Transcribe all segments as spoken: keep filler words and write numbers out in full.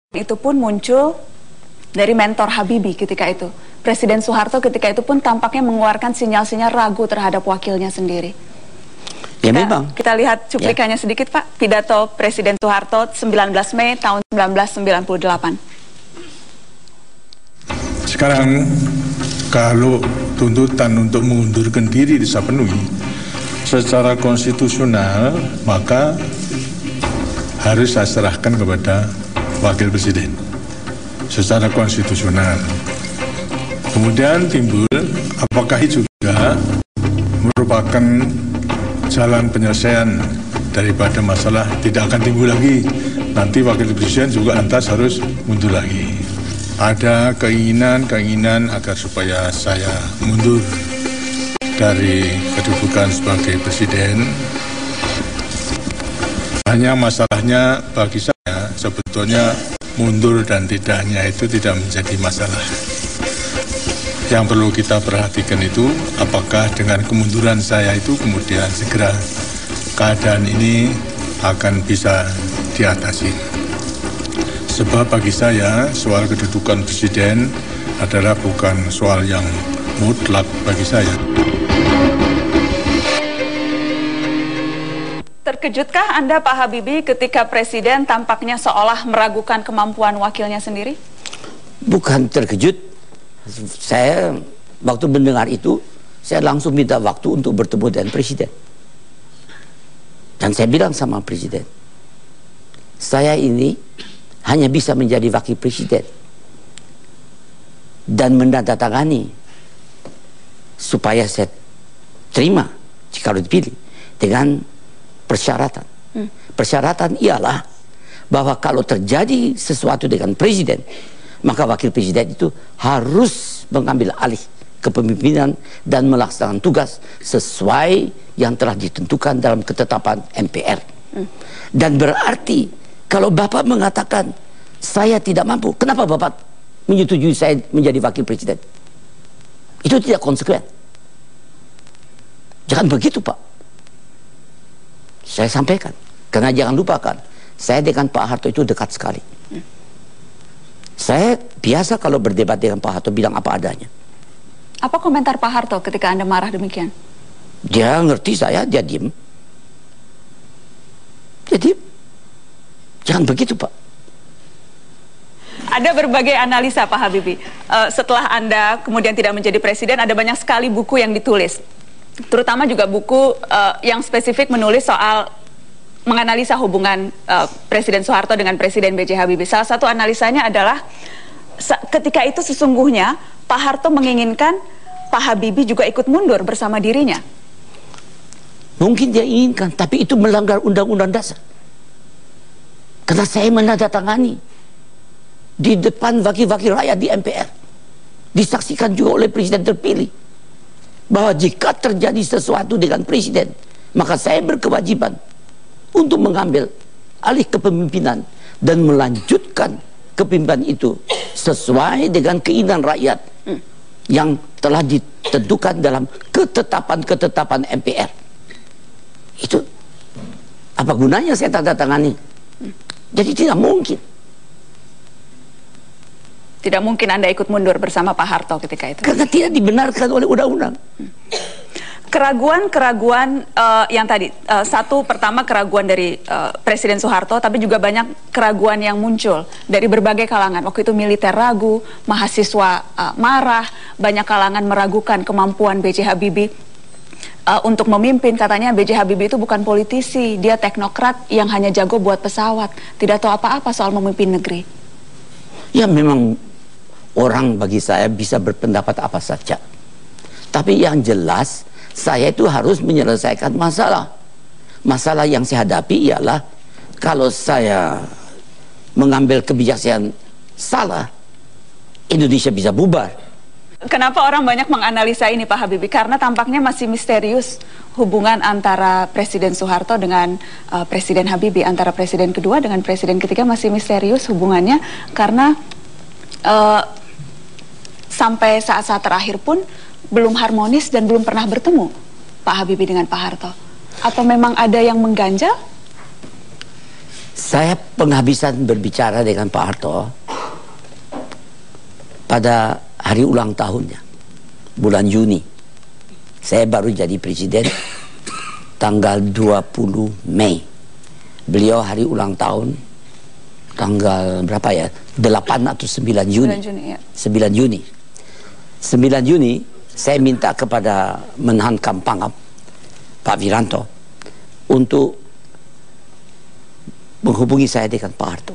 Itu pun muncul dari mentor Habibie ketika itu. Presiden Soeharto ketika itu pun tampaknya mengeluarkan sinyal-sinyal ragu terhadap wakilnya sendiri. Ya, kita, memang. Kita lihat cuplikannya ya. sedikit, Pak. Pidato Presiden Soeharto sembilan belas Mei tahun seribu sembilan ratus sembilan puluh delapan. Sekarang kalau tuntutan untuk mengundurkan diri bisa penuhi secara konstitusional, maka harus saya serahkan kepada Wakil Presiden secara konstitusional. Kemudian timbul apakah itu juga merupakan jalan penyelesaian daripada masalah tidak akan timbul lagi. Nanti Wakil Presiden juga lantas harus mundur lagi. Ada keinginan-keinginan agar supaya saya mundur dari kedudukan sebagai Presiden. Hanya masalahnya bagi saya sebetulnya mundur dan tidaknya itu tidak menjadi masalah. Yang perlu kita perhatikan itu apakah dengan kemunduran saya itu kemudian segera keadaan ini akan bisa diatasi. Sebab bagi saya soal kedudukan Presiden adalah bukan soal yang mutlak bagi saya. Terkejutkah Anda, Pak Habibie, ketika Presiden tampaknya seolah meragukan kemampuan wakilnya sendiri? Bukan terkejut. Saya waktu mendengar itu, saya langsung minta waktu untuk bertemu dengan Presiden. Dan saya bilang sama Presiden, saya ini hanya bisa menjadi Wakil Presiden dan menandatangani supaya saya terima jika dipilih dengan persyaratan. Hmm. Persyaratan ialah bahwa kalau terjadi sesuatu dengan Presiden, maka Wakil Presiden itu harus mengambil alih kepemimpinan dan melaksanakan tugas sesuai yang telah ditentukan dalam ketetapan M P R. Hmm. Dan berarti kalau Bapak mengatakan saya tidak mampu, kenapa Bapak menyetujui saya menjadi Wakil Presiden? Itu tidak konsekuen. Jangan begitu, Pak. Saya sampaikan, karena jangan lupakan, saya dengan Pak Harto itu dekat sekali. Hmm. Saya biasa kalau berdebat dengan Pak Harto bilang apa adanya. Apa komentar Pak Harto ketika Anda marah demikian? Dia ngerti saya, dia diem. Dia diem. Jangan begitu, Pak. Ada berbagai analisa, Pak Habibie. Uh, setelah Anda kemudian tidak menjadi presiden, ada banyak sekali buku yang ditulis. Terutama juga buku uh, yang spesifik menulis soal menganalisa hubungan uh, Presiden Soeharto dengan Presiden B J Habibie. Salah satu analisanya adalah ketika itu sesungguhnya Pak Harto menginginkan Pak Habibie juga ikut mundur bersama dirinya. Mungkin dia inginkan, tapi itu melanggar Undang-Undang Dasar. Karena saya menandatangani di depan wakil-wakil rakyat di M P R, disaksikan juga oleh Presiden terpilih, bahwa jika terjadi sesuatu dengan Presiden, maka saya berkewajiban untuk mengambil alih kepemimpinan dan melanjutkan kepemimpinan itu sesuai dengan keinginan rakyat yang telah ditentukan dalam ketetapan-ketetapan M P R. Itu apa gunanya saya tanda tangani? Jadi tidak mungkin. Tidak mungkin Anda ikut mundur bersama Pak Harto ketika itu. Karena tidak dibenarkan oleh undang-undang. Keraguan-keraguan uh, yang tadi, uh, satu pertama keraguan dari uh, Presiden Soeharto, tapi juga banyak keraguan yang muncul dari berbagai kalangan. Waktu itu militer ragu, mahasiswa uh, marah, banyak kalangan meragukan kemampuan B J Habibie uh, untuk memimpin. Katanya B J Habibie itu bukan politisi, dia teknokrat yang hanya jago buat pesawat, tidak tahu apa-apa soal memimpin negeri. Ya memang orang bagi saya bisa berpendapat apa saja. Tapi yang jelas saya itu harus menyelesaikan masalah. Masalah yang saya hadapi ialah kalau saya mengambil kebijakan salah, Indonesia bisa bubar. Kenapa orang banyak menganalisa ini, Pak Habibie? Karena tampaknya masih misterius hubungan antara Presiden Soeharto dengan uh, Presiden Habibie, antara Presiden kedua dengan Presiden ketiga masih misterius hubungannya, karena uh, sampai saat-saat terakhir pun belum harmonis dan belum pernah bertemu Pak Habibie dengan Pak Harto. Atau memang ada yang mengganjal? Saya penghabisan berbicara dengan Pak Harto pada hari ulang tahunnya, bulan Juni. Saya baru jadi presiden tanggal dua puluh Mei. Beliau hari ulang tahun tanggal berapa ya? delapan atau sembilan Juni. sembilan Juni, ya. sembilan Juni. sembilan Juni saya minta kepada Menhan Kampangap Pak Wiranto untuk menghubungi saya dengan Pak Harto.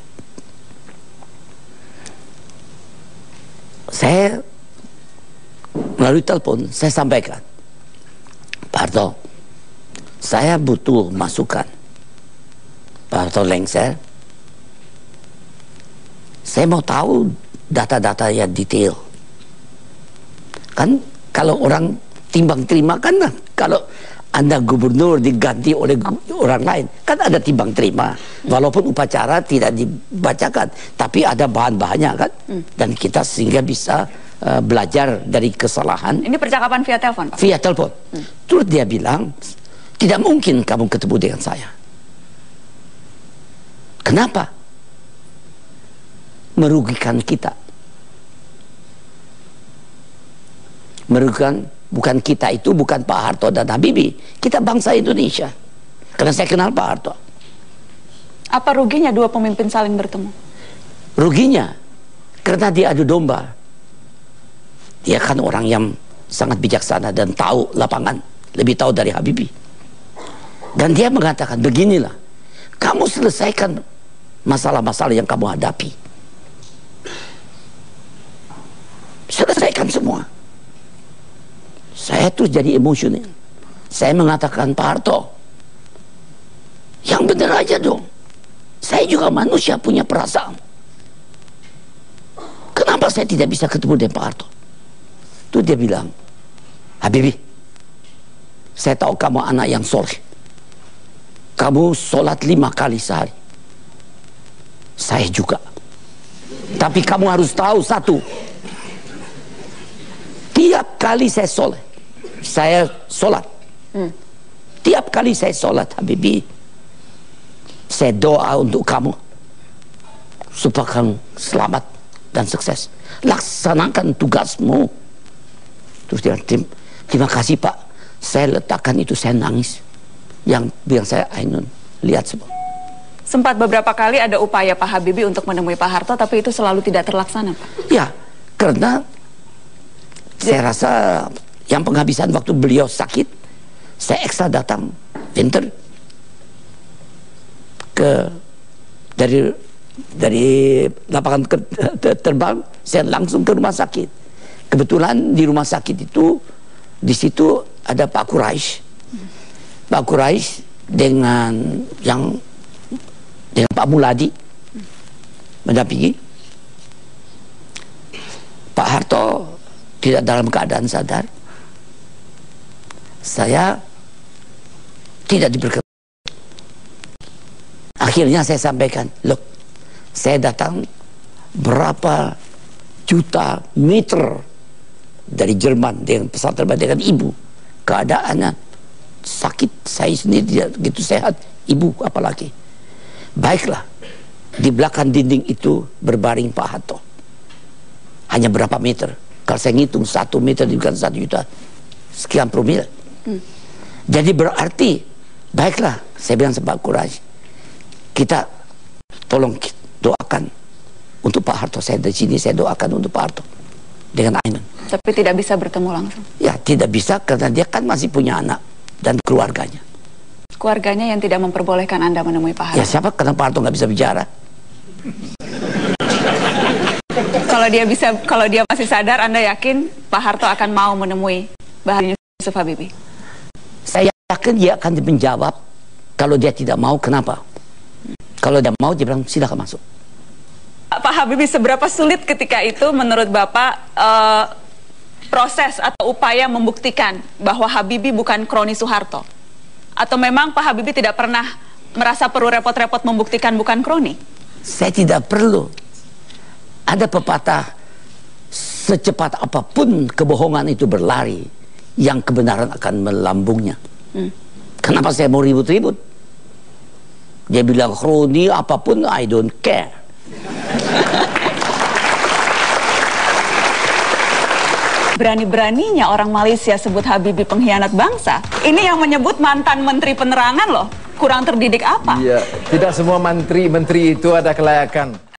Saya melalui telepon saya sampaikan, Pak Harto, saya butuh masukan. Pak Harto lengser, saya mau tahu data-data yang detail. Kan kalau orang timbang terima kan, kalau Anda gubernur diganti oleh orang lain, kan ada timbang terima. Walaupun upacara tidak dibacakan, tapi ada bahan-bahannya kan. Hmm. Dan kita sehingga bisa uh, belajar dari kesalahan. Ini percakapan via telepon, Pak? Via telepon. Hmm. Terus dia bilang, tidak mungkin kamu ketemu dengan saya. Kenapa? Merugikan kita. Merugikan. Bukan kita itu, bukan Pak Harto dan Habibie. Kita bangsa Indonesia. Karena saya kenal Pak Harto. Apa ruginya dua pemimpin saling bertemu? Ruginya, karena dia adu domba. Dia kan orang yang sangat bijaksana dan tahu lapangan. Lebih tahu dari Habibie. Dan dia mengatakan, beginilah. Kamu selesaikan masalah-masalah yang kamu hadapi. Selesaikan semua. Saya terus jadi emosional. Saya mengatakan, Pak Harto, yang benar aja dong. Saya juga manusia punya perasaan. Kenapa saya tidak bisa ketemu dengan Pak Harto? Itu dia bilang, Habibie, saya tahu kamu anak yang soleh. Kamu sholat lima kali sehari. Saya juga. Tapi kamu harus tahu satu. Tiap kali saya sholat, saya sholat. Hmm. Tiap kali saya sholat, Habibie, saya doa untuk kamu supaya kamu selamat dan sukses. Laksanakan tugasmu. Terus dia bilang, terima kasih Pak. Saya letakkan itu, saya nangis. Yang bilang saya, Ainun, lihat semua. Sempat beberapa kali ada upaya Pak Habibie untuk menemui Pak Harto, tapi itu selalu tidak terlaksana, Pak. Ya, karena saya rasa yang penghabisan waktu beliau sakit, saya ekstra datang winter ke dari dari lapangan ke, terbang, saya langsung ke rumah sakit. Kebetulan di rumah sakit itu, di situ ada Pak Quraisy, Pak Quraisy dengan yang dengan Pak Muladi mendampingi. Pak Harto tidak dalam keadaan sadar. Saya tidak diberkati. Akhirnya saya sampaikan, look, saya datang berapa juta meter dari Jerman dengan pesawat terbang dengan ibu. Keadaannya sakit, saya sendiri tidak begitu sehat, ibu apalagi. Baiklah, di belakang dinding itu berbaring Pak Harto. Hanya berapa meter? Kalau saya ngitung satu meter bukan satu juta, sekian promil. Hmm. Jadi berarti, baiklah, saya bilang sebab Quraisy, kita tolong doakan untuk Pak Harto. Saya dari sini saya doakan untuk Pak Harto dengan Ainun. Tapi tidak bisa bertemu langsung. Ya, tidak bisa karena dia kan masih punya anak dan keluarganya. Keluarganya yang tidak memperbolehkan Anda menemui Pak Harto. Ya siapa? Karena Pak Harto nggak bisa bicara. Kalau dia bisa, kalau dia masih sadar, Anda yakin Pak Harto akan mau menemui Baharudin Yusuf Habibie? Saya yakin dia akan menjawab. Kalau dia tidak mau, kenapa? Kalau dia mau, dia bilang silakan masuk. Pak Habibie, seberapa sulit ketika itu menurut Bapak uh, proses atau upaya membuktikan bahwa Habibie bukan kroni Soeharto? Atau memang Pak Habibie tidak pernah merasa perlu repot-repot membuktikan bukan kroni? Saya tidak perlu. Ada pepatah, secepat apapun kebohongan itu berlari, yang kebenaran akan melambungnya. Hmm. Kenapa saya mau ribut-ribut? Dia bilang kroni apapun I don't care. Berani-beraninya orang Malaysia sebut Habibie pengkhianat bangsa. Ini yang menyebut mantan menteri penerangan loh. Kurang terdidik apa? Iya, tidak semua menteri-menteri itu ada kelayakan.